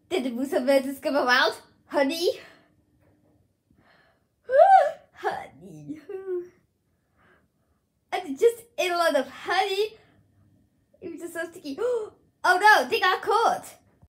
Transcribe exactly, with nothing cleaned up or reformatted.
Did the Musa birds come around? Honey? Honey. I just ate a lot of honey. It was just so sticky. Oh no, they got caught.